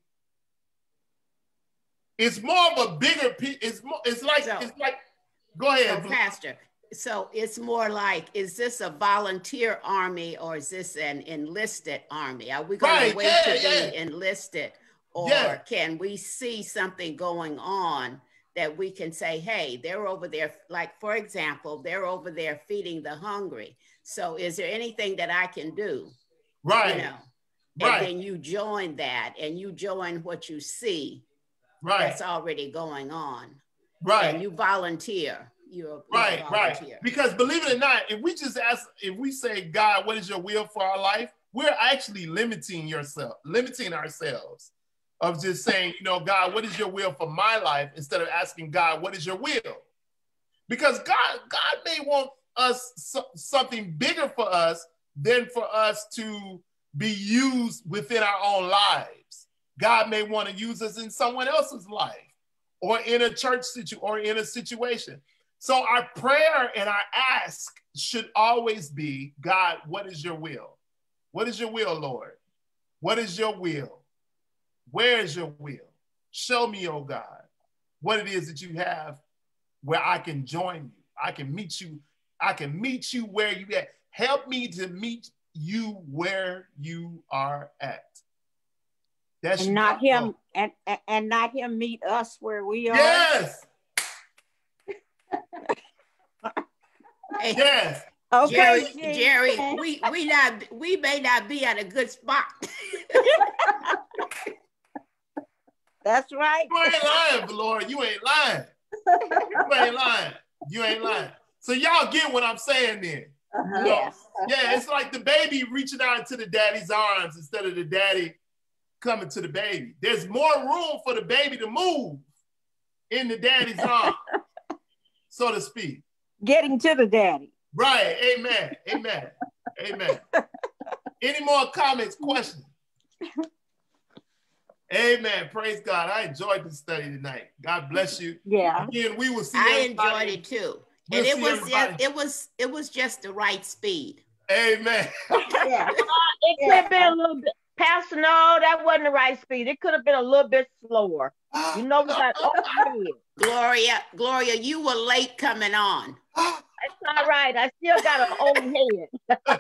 it's more of a bigger piece. It's more, it's like, so, it's like, go ahead. So Pastor, so it's more like, is this a volunteer army or is this an enlisted army? Are we going right, to wait yeah, to yeah. be enlisted, or yeah. can we see something going on that we can say, hey, they're over there, like, for example, they're over there feeding the hungry. So is there anything that I can do? Right. You know, right. And then you join that and you join what you see right. that's already going on. Right. And you volunteer. You're right, you're right. Because believe it or not, if we just ask, if we say, God, what is your will for our life? We're actually limiting yourself, limiting ourselves of just saying, you know, God, what is your will for my life? Instead of asking God, what is your will? Because God, God may want us so, something bigger for us than for us to be used within our own lives. God may want to use us in someone else's life or in a church situ or in a situation. So our prayer and our ask should always be, God, what is your will? What is your will, Lord? What is your will? Where is your will? Show me, oh God, what it is that you have where I can join you. I can meet you. I can meet you where you at. Help me to meet you where you are at. That's and not him and, and and not him meet us where we are. Yes. Hey, yes. Okay, Jerry, Jerry, we we not we may not be at a good spot. That's right. You ain't lying, Valora. You ain't lying. You ain't lying. You ain't lying. So y'all get what I'm saying then. Uh-huh. You know? Yes. Yeah, it's like the baby reaching out into the daddy's arms instead of the daddy coming to the baby. There's more room for the baby to move in the daddy's arms, so to speak. Getting to the daddy. Right. Amen. Amen. Amen. Any more comments, questions? Amen. Praise God. I enjoyed this study tonight. God bless you. Yeah. Again, we will see. I enjoyed it too. We'll and it see was everybody. just, it was it was just the right speed. Amen. Yeah. It could have been a little bit, Pastor, no, that wasn't the right speed. It could have been a little bit slower. You know, we got overhead. Gloria, Gloria, you were late coming on. That's all right. I still got an overhead.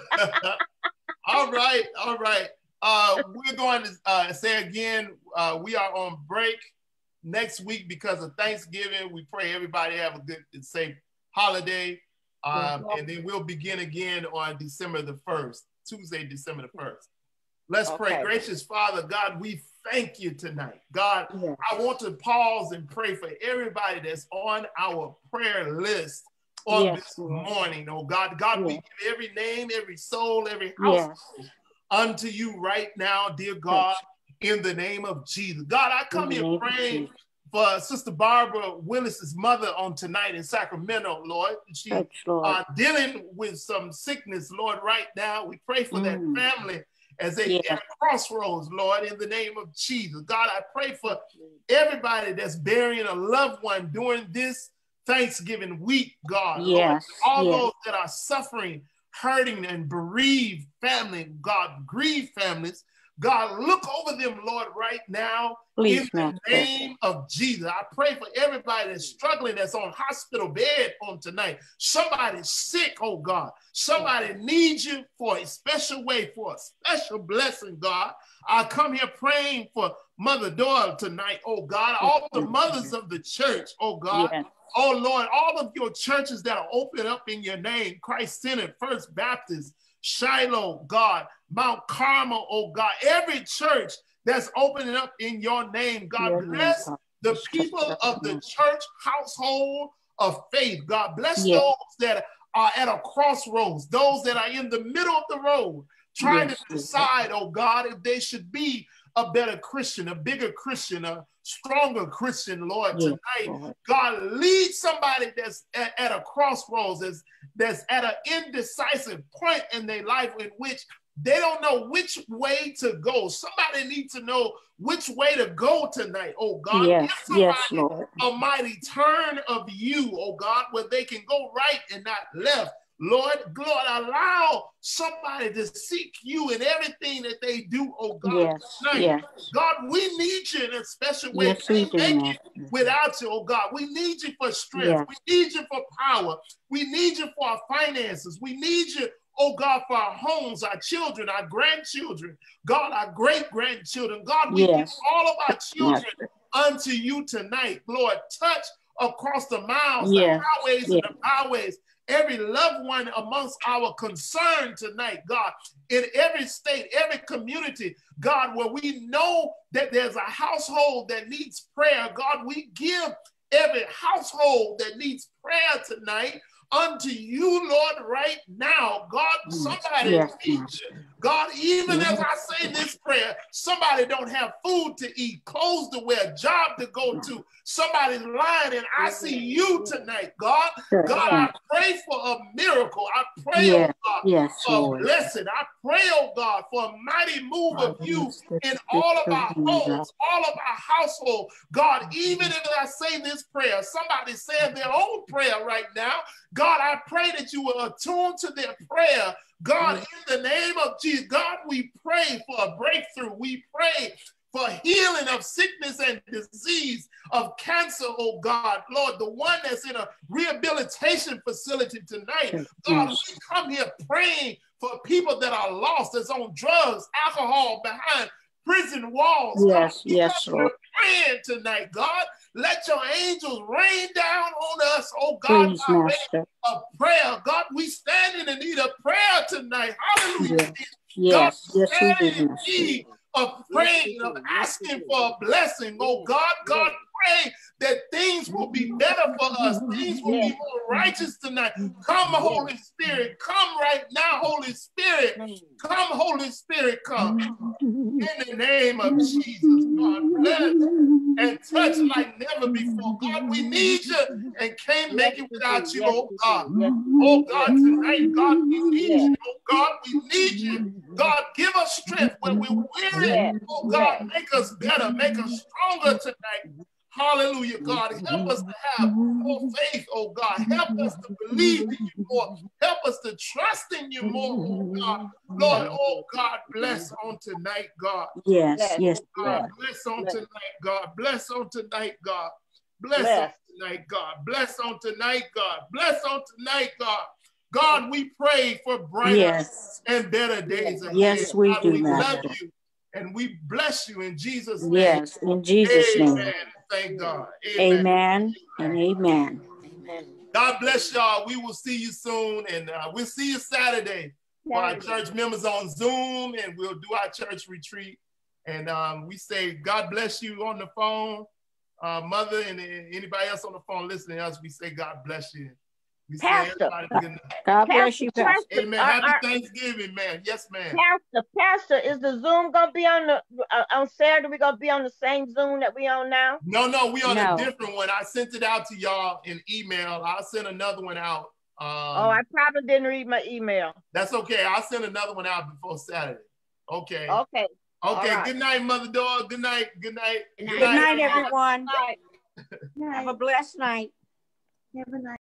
all right. All right. Uh, we're going to uh, say again, uh, we are on break next week because of Thanksgiving. We pray everybody have a good and safe holiday. Um, and then we'll begin again on December the first, Tuesday, December the first. Let's Okay. pray. Gracious Father, God, we thank you tonight. God, Yes. I want to pause and pray for everybody that's on our prayer list on Yes, this Lord. morning. Oh God, God, we Yes. give every name, every soul, every house Yes. unto you right now, dear God, in the name of Jesus. God, I come In the here name of praying Jesus. for Sister Barbara Willis's mother on tonight in Sacramento, Lord. She Touch, Lord. uh, dealing with some sickness, Lord, right now. We pray for Mm. that family as they Yeah. at a crossroads, Lord, in the name of Jesus. God, I pray for everybody that's burying a loved one during this Thanksgiving week, God. Yes, Lord, all yes. those that are suffering, hurting, and bereaved family, God, grieved families, God, look over them, Lord, right now. Please, in the Master. name of Jesus. I pray for everybody that's struggling, that's on hospital bed on tonight. Somebody's sick, oh God. Somebody needs you for a special way, for a special blessing, God. I come here praying for Mother Doyle tonight, oh God. All the mothers of the church, oh God. Yes. Oh Lord, all of your churches that are open up in your name, Christ Centered, First Baptist, Shiloh, God, Mount Carmel, oh God, every church that's opening up in your name, God, Your name, bless God. the people of the church household of faith. God, bless Yes. those that are at a crossroads, those that are in the middle of the road, trying Yes, to decide, oh God, if they should be a better Christian, a bigger Christian, a stronger Christian, Lord, Yes, tonight. Lord. God, lead somebody that's at, at a crossroads, that's, that's at an indecisive point in their life in which they don't know which way to go. Somebody needs to know which way to go tonight, oh God. Yes, Give yes, somebody Lord. a mighty turn of you, oh God, where they can go right and not left. Lord, Lord, allow somebody to seek you in everything that they do, oh God. Yes, tonight. yes. God, we need you in a special way. Yes, we Can't do, make it Master. without you, oh God. We need you for strength. Yes. We need you for power. We need you for our finances. We need you, oh God, for our homes, our children, our grandchildren, God, our great-grandchildren. God, we Yes. give all of our children Master. unto you tonight. Lord, touch across the miles, Yes. the highways, Yes. and the byways. Every loved one amongst our concern tonight, God, in every state, every community, God, where we know that there's a household that needs prayer, God, we give every household that needs prayer tonight unto you, Lord, right now. God, somebody Yes. needs you. God, even as I say this prayer, somebody don't have food to eat, clothes to wear, job to go to. Somebody's lying, and I see you tonight, God. God, I pray for a miracle. I pray, Yes. oh God, Yes, for a Lord. blessing. I pray, oh God, for a mighty move of you in all of our homes, all of our household. God, even if I say this prayer, somebody saying their own prayer right now, God, I pray that you will attune to their prayer. God, in the name of Jesus, God, we pray for a breakthrough. We pray for healing of sickness and disease, of cancer, oh God. Lord, the one that's in a rehabilitation facility tonight. God, we come here praying for people that are lost, that's on drugs, alcohol, behind prison walls. Yes, God, we yes, come here Lord. praying tonight, God. Let your angels rain down on us, oh God, Please, by way Master. of prayer. God, we stand in the need of prayer tonight. Hallelujah. Yes, God, yes, stand we in do, the Master. need of praying, of asking for a blessing. Oh God, God, pray that things will be better for us. Things will be more righteous tonight. Come, Holy Spirit. Come right now, Holy Spirit. Come, Holy Spirit, come. In the name of Jesus, God, bless and touch like never before. God, we need you and can't make it without you, oh God. Oh God, tonight, God, we need you. Oh God, we need you. God, give us strength when we're weary. Oh God, make us better, make us stronger tonight. Hallelujah, God. Help us to have more faith, oh God. Help us to believe in you more. Help us to trust in you more, oh God. Lord, oh God, bless on tonight, God. Yes, yes, God, Lord. bless on tonight, God. Bless on tonight, God. Bless Bless. on tonight, God. Bless on tonight, God. Bless on tonight, God. God, we pray for brighter Yes. and better days ahead. Yes, we God, do, we love Master. you and we bless you in Jesus' name. Yes, in Jesus' Amen. name. Thank God. Amen. Amen and amen. God bless y'all. We will see you soon, and uh, we'll see you Saturday for our church members on Zoom, and we'll do our church retreat. And um, we say, God bless you on the phone, uh, Mother, and anybody else on the phone listening to us. We say, God bless you. We say, Pastor. everybody, good night. God bless you, Pastor, Pastor. Amen. uh, Happy uh, Thanksgiving, man. Yes, ma'am. Pastor, Pastor, is the Zoom gonna be on the uh, on Saturday? We gonna be on the same Zoom that we on now? No, no, we on No. a different one. I sent it out to y'all in email. I'll send another one out. Um, Oh, I probably didn't read my email. That's okay. I'll send another one out before Saturday. Okay. Okay. Okay. All right. Good night, Mother Dog. Good night. Good night. Good Good night, night. everyone. Bye. Have a blessed night. Have a nice